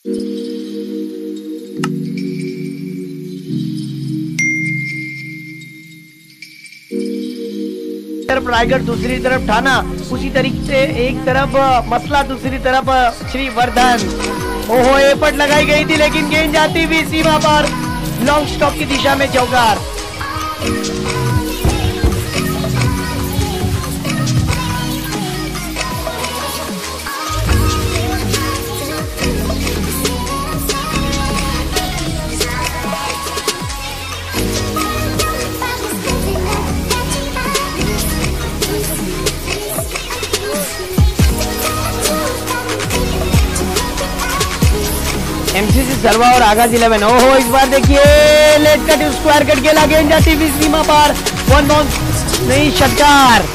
तरफ रायगढ़, दूसरी तरफ ठाना, उसी तरीके से एक तरफ मसला, दूसरी तरफ श्री वर्धन। ओहो, एपट लगाई गई थी लेकिन गेंद जाती हुई सीमा पर लॉन्ग स्टॉप की दिशा में चौकार। एमसीसी सर्वा और आगाज 11। ओहो, इस बार देखिए लेट कट स्क्वायर कट गेला, गेंद जाती हुई सीमा पर वन बाउंस नहीं, षटकार।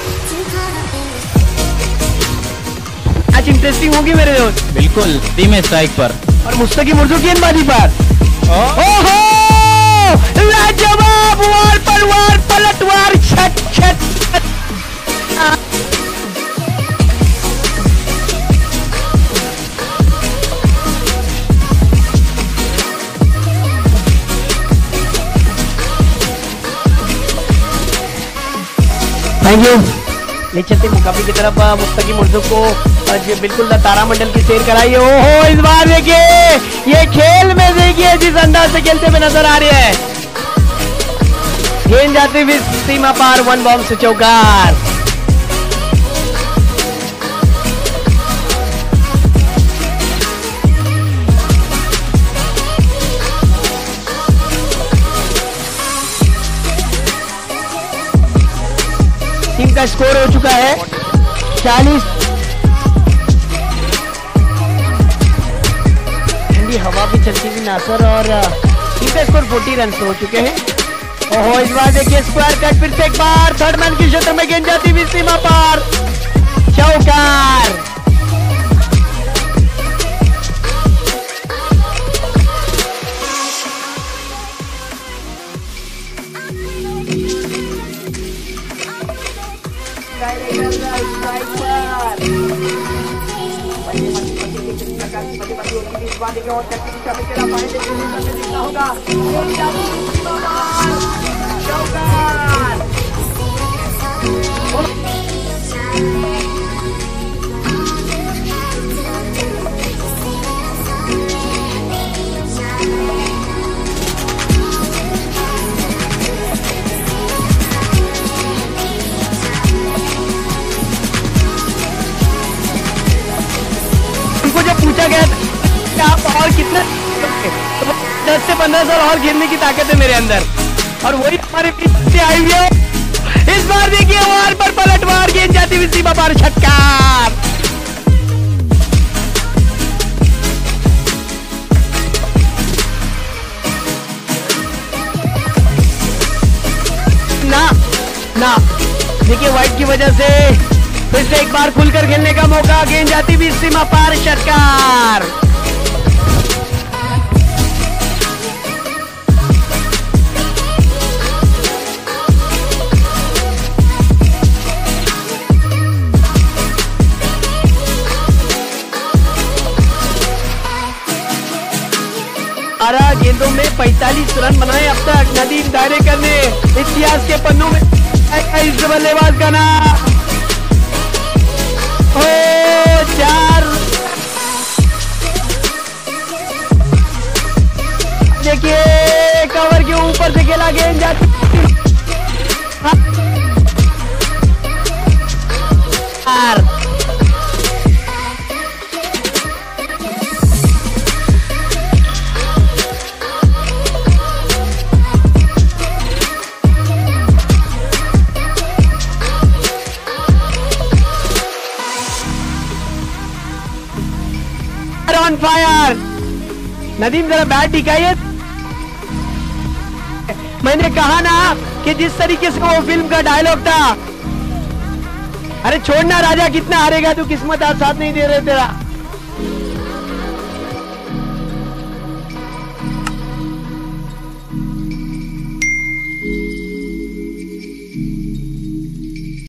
आज इंटरेस्टिंग होगी मेरे दोस्त। बिल्कुल, टीम स्ट्राइक पर और मुस्तकीम उर्दू गेंदबाजी पर। ओहो, लाजवाब वार पर वार, पलटवार, छट छट। Thank you. ले चलते मुकाबले की तरफ मुस्तकीम उर्दू को बिल्कुल तारामंडल की सैर कराई। ओहो, इस बार देखिए ये खेल में देखिए जिस अंदाज से खेलते हुए नजर आ रहे हैं, गेंद जाती हुई सीमा पार, वन बाउंस से चौकार। टीम का स्कोर हो चुका है 40। ठंडी हवा भी चलती हुई नासर, और टीम का स्कोर 40 रन हो चुके हैं। ओहो, इस बार देखिए स्क्वायर कट, फिर से एक बार थर्ड मैन के क्षेत्र में गेंद जाती हुई सीमा पार, चौकार। पूछा गया कि आप और कितने, तो 10 से 15 साल और खेलने की ताकत है मेरे अंदर, और वही हमारे पीछे आई हुई है। इस बार देखिए वार पर पलटवार, गेंद जाती हुई सीमा पार, षटकार। ना देखिए वाइट की वजह से फिर से एक बार खुलकर खेलने का मौका, गेंद जाती भी सीमा पार, षटकार। गेंदों में 45 रन बनाए अब तक नदीम दायरे करने, इतिहास के पन्नों में इस बल्लेबाज का नाम। ओ 4, देखिए कवर के ऊपर से खेला, गेंद जाती ऑन फायर। नदीम जरा बैट टिकाइए। मैंने कहा ना कि जिस तरीके से वो फिल्म का डायलॉग था, अरे छोड़ना राजा कितना हारेगा तू, किस्मत आज साथ नहीं दे रहे तेरा।